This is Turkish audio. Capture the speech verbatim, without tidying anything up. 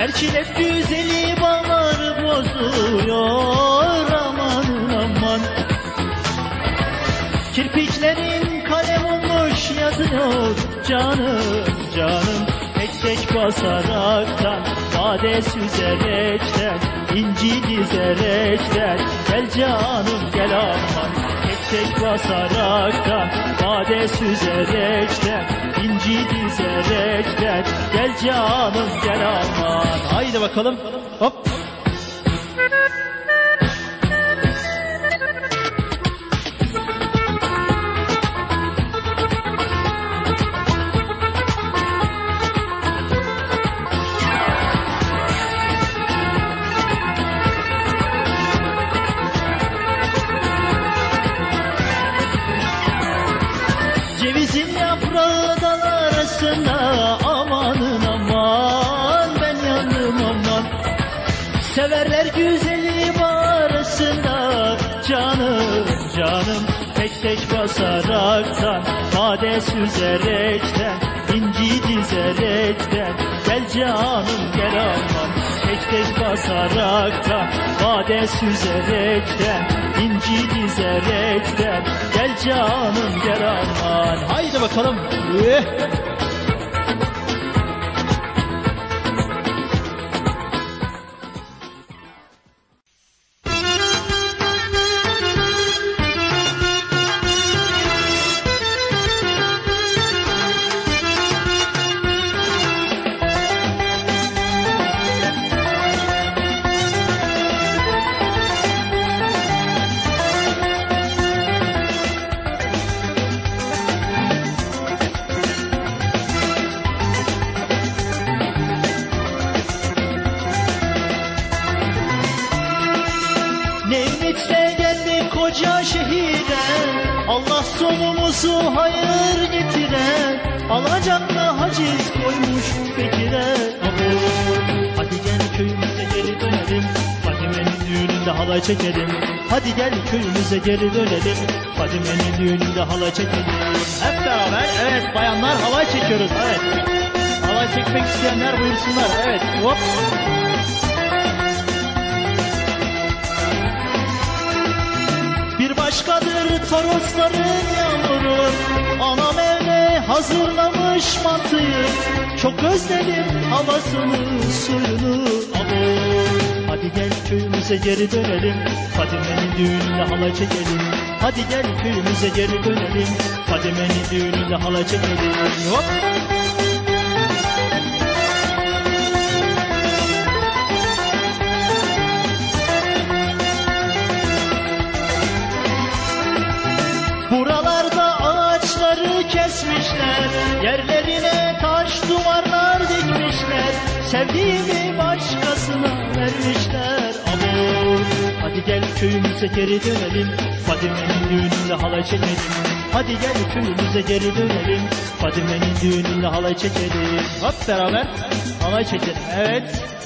Erçilek güzeli bağları bozuyor, amanın aman. Kirpiklerin kalem olmuş yazıyor, canım canım. Tek tek basaraktan, bade süzerekten, inci dizerekten, gel canım gel aman. Tek tek basaraktan, bade süzerekten, inci dizerekten, gel canım gel aman. Haydi bakalım, hop. Cevizin yaprağı dal arasında, amanın aman, ben yandım aman. Severler güzeli bağrısında, canım canım. Tek tek basaraktan, bade süzerekten, inci dizerekten, gel canım gel aman. Tek tek basaraktan, bade süzerekten, inci dizerekten, gel canım gel aman. Haydi bakalım. Üh. Nevmet'le geldik koca şehire, Allah sonumuzu hayır getire. Alacakla haciz koymuş Bekir'e. Hadi gel köyümüze geri dönelim, Fadime'nin düğününde halay çekelim. Hadi gel köyümüze geri dönelim, Fadime'nin düğününde halay çekelim. Hep beraber, evet bayanlar halay çekiyoruz, evet. Halay çekmek isteyenler buyursunlar, evet. Hop. Bir başkadır Torosların yağmuru, anam evde hazırlamış mantıyı. Çok özledim havasını suyunu, aman. Hadi gel köyümüze geri dönelim, Fadime'nin düğününde halay çekelim. Hadi gel köyümüze geri dönelim, Fadime'nin düğününde halay çekelim. Hop. Buralarda ağaçları kesmişler, yerlerine taş duvarlar dikmişler. Sevdiğimi başkasına vermişler, aman. Hadi gel köyümüze geri dönelim, Fadime'nin düğününde halay çekelim. Hadi gel köyümüze geri dönelim, Fadime'nin düğününde halay çekelim. Hep beraber halay çekelim, evet.